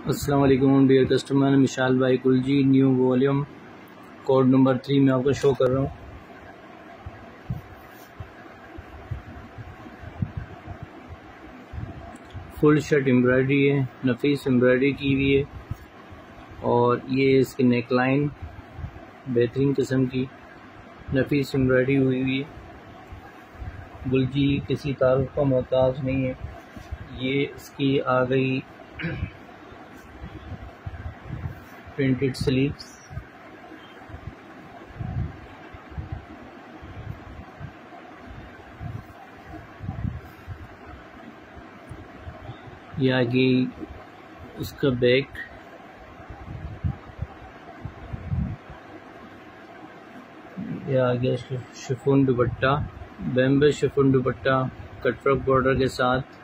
अस्सलाम वालेकुम dear customer, Mishal भाई कुलजी, न्यू वॉल्यूम कोड नंबर 3 में आपको शो कर रहा हूँ। फुल शर्ट एम्ब्रॉयडरी है, नफीस एम्ब्रॉयडरी की हुई है और ये इसकी नेकलाइन बेहतरीन किस्म की नफीस एम्ब्रॉयडरी हुई हुई है। गुलजी किसी तारुफ का मोहताज नहीं है। ये इसकी आ गई प्रिंटेड स्लीव्स, ये आ गई उसका बैक, ये आ गया शिफॉन दुपट्टा, बैम्बे शिफॉन दुपट्टा कटवर्क बॉर्डर के साथ।